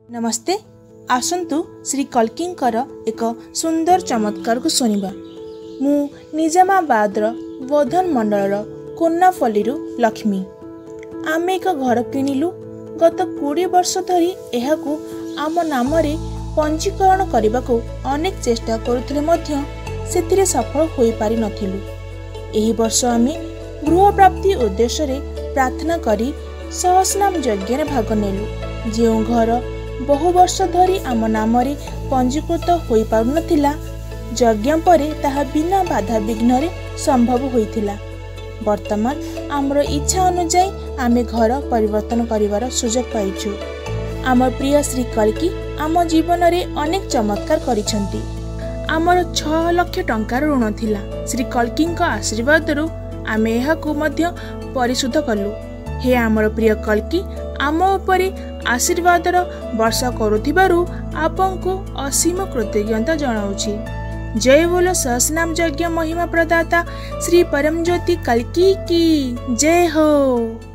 नमस्ते। आसंतु श्री कल्कींकर एक सुंदर चमत्कार को सुनिबा। मु निजामाबाद बोधन मंडल कोन्नाफली लक्ष्मी। आमे एक घर किनिलु। गत 20 वर्ष धरी एहाकू आम नाम पंजीकरण करने को अनेक चेष्टा करुथिले मध्य सेतिरे सफल होई पारि नथिलु। एही वर्ष आमे गृह प्राप्ति उद्देश्य रे प्रार्थना करी सहस्रनाम यज्ञ रे भाग नेलु। जो घर बहु वर्ष धरी आम नाम पंजीकृत होई पारु नथिला, यज्ञ परे ताहा बिना बाधा विघ्न रे संभव होइथिला। वर्तमान आमर इच्छा अनुसार आमे घर परिवर्तन करिवार सुजोग पाइछु। आम प्रिय श्री कल्की आम जीवन रे अनेक चमत्कार करिसंती। आमर 6 लाख टंकार ऋण थिला। श्री कल्कींक आशीर्वाद रु आमे एहाकू मध्य परिशोध कलु। हे आमर प्रिय कल्की, आम उपरे आशीर्वाद वर्षा करुथिबारु आपंको असीम कृतज्ञता जनाउछि। जय बोलो सहस्रनाम यज्ञ महिमा प्रदाता श्री परमज्योति कल्की की जय हो।